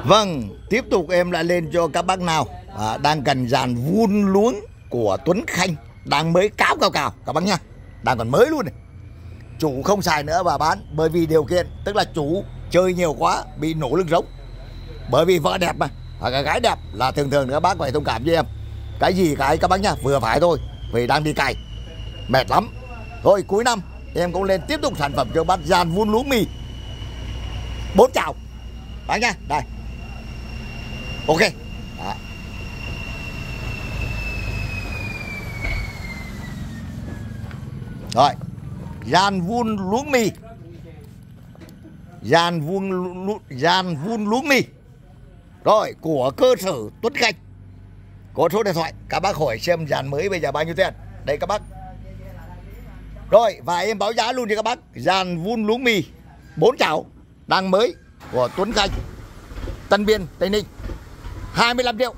Vâng, tiếp tục em lại lên cho các bác nào đang cần dàn vun luống của Tuấn Khanh, đang mới cao các bác nhá, đang còn mới luôn này. Chủ không xài nữa và bán bởi vì điều kiện, tức là chủ chơi nhiều quá bị nổ lưng giống. Bởi vì vợ đẹp mà, cái gái đẹp là thường các bác phải thông cảm với em. Cái gì cái các bác nhá, vừa phải thôi, vì đang đi cày mệt lắm. Thôi cuối năm em cũng lên tiếp tục sản phẩm cho bác dàn vun luống mì 4 chảo bác nhá. Đây, ok. Đó. Rồi, dàn vun luống mì, dàn vun luống mì rồi của cơ sở Tuấn Khanh. Có số điện thoại, các bác hỏi xem dàn mới bây giờ bao nhiêu tiền. Đây các bác. Rồi, và em báo giá luôn cho các bác. Dàn vun luống mì 4 chảo đang mới của Tuấn Khanh, Tân Biên, Tây Ninh, 25 triệu.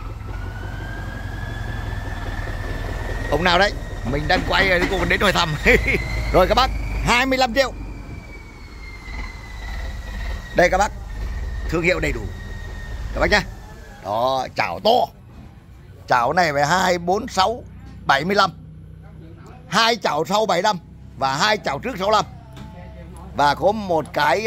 Ông nào đấy? Mình đang quay cùng đến hỏi thăm. Rồi các bác, 25 triệu. Đây các bác, thương hiệu đầy đủ các bác nhá. Đó, chảo to. Chảo này phải 2, 4, 6, 75. 2 chảo sau 75 và 2 chảo trước 65. Và có một cái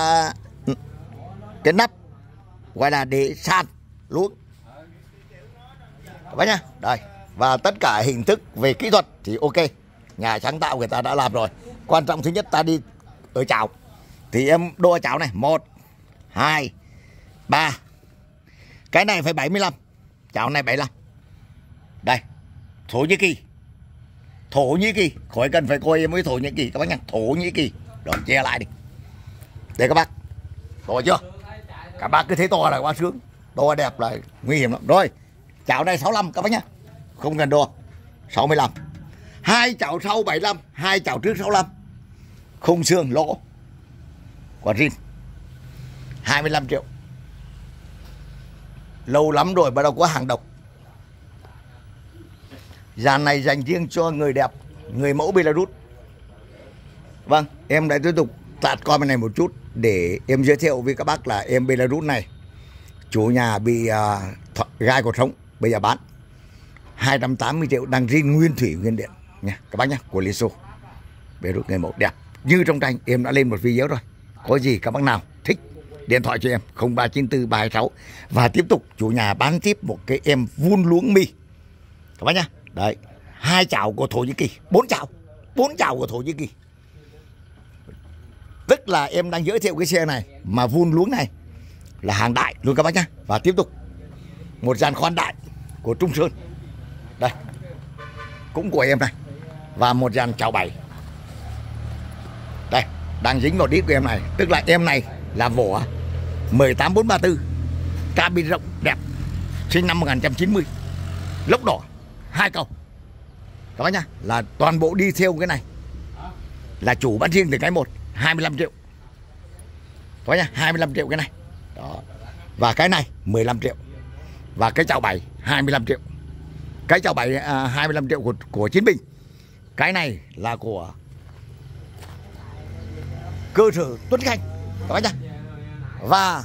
nắp gọi là để sàn luống các bác nhá. Đây, và tất cả hình thức về kỹ thuật thì ok, nhà sáng tạo người ta đã làm rồi. Quan trọng thứ nhất ta đi ở chảo thì em đo chảo này, 1, 2, 3. Cái này phải 75, chảo này 75. Đây, Thổ Nhĩ Kỳ, khỏi cần phải coi em mới Thổ Nhĩ Kỳ các bác nhá. Thổ Nhĩ Kỳ, đó che lại đi. Đây các bác, to chưa? Các bác cứ thấy to là quá sướng, to đẹp là nguy hiểm lắm. Rồi, chảo này 65 các bác nhá, không cần đo, 65. 2 chảo sau 75, 2 chảo trước 65. Không xương lỗ, còn zin, 25 triệu. Lâu lắm rồi bắt đầu có hàng độc. Dàn này dành riêng cho người đẹp, người mẫu Belarus. Vâng, em lại tiếp tục tạt coi bên này một chút để em giới thiệu với các bác là em Belarus này, chủ nhà bị gai cột sống, bây giờ bán 280 triệu, đang zin nguyên thủy nguyên điện nha các bác nhá, của Liên Xô. Belarus người mẫu đẹp như trong tranh. Em đã lên một video rồi, có gì các bác nào thích điện thoại cho em 0394 326. Và tiếp tục chủ nhà bán tiếp một cái em vun luống mì các bác nhá. Đấy, 2 chảo của Thổ Nhĩ Kỳ, 4 chảo của Thổ Nhĩ Kỳ. Tức là em đang giới thiệu cái xe này mà vun luống này là hàng đại luôn các bác nhá. Và tiếp tục một dàn khoan đại của Trung Sơn, đây cũng của em này. Và một dàn chảo 7, đây đang dính vào đít của em này. Tức là em này là vỏ 18434, cabin rộng đẹp, sinh năm 1990, lốc đỏ 2 cầu các bác nhá. Là toàn bộ đi theo cái này là chủ bán riêng từ cái 1, 25 triệu các bác nhá, 25 triệu cái này. Đó. Và cái này 15 triệu. Và cái chảo 7 25 triệu. Cái chảo 7 25 triệu của Chiến Bình. Cái này là của cơ sở Tuấn Khanh các bác nhá. Và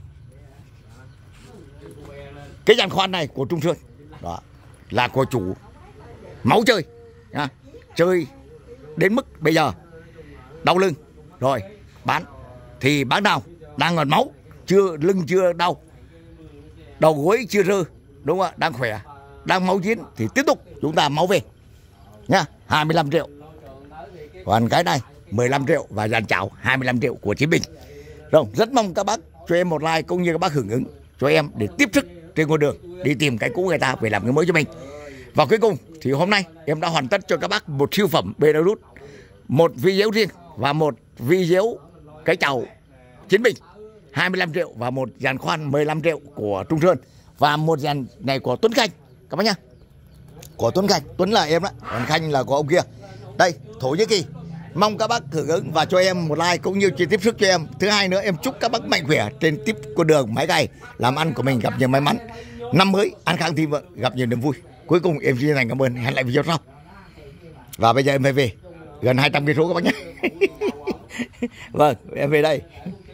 cái dàn khoan này của Trung Sơn, đó là của chủ máu chơi nha. Chơi đến mức bây giờ đau lưng rồi bán. Thì bác nào đang còn máu, lưng chưa đau, đầu gối chưa rơ, đúng không ạ, đang khỏe, đang máu chiến thì tiếp tục chúng ta máu về nha, 25 triệu. Còn cái này 15 triệu và dàn chảo 25 triệu của Chiến Bình. Rồi, rất mong các bác cho em một like cũng như các bác hưởng ứng cho em để tiếp sức trên con đường đi tìm cái cũ người ta về làm cái mới cho mình. Và cuối cùng thì hôm nay em đã hoàn tất cho các bác một siêu phẩm Belarus, một video riêng và một video cái chảo Chiến Bình 25 triệu và một dàn khoan 15 triệu của Trung Sơn và một dàn này của Tuấn Khanh các bác nhá. Của Tuấn Khanh, Tuấn là em đó, còn Khanh là của ông kia. Đây, Thổ Nhĩ Kỳ. Mong các bác hưởng ứng và cho em một like cũng như chia tiếp sức cho em. Thứ hai nữa, em chúc các bác mạnh khỏe trên tiếp con đường máy cày làm ăn của mình gặp nhiều may mắn. Năm mới an khang thịnh vượng, gặp nhiều niềm vui. Cuối cùng em xin thành cảm ơn, hẹn lại video sau. Và bây giờ em phải về gần 200 cây số các bác nhé. Vâng, em về đây.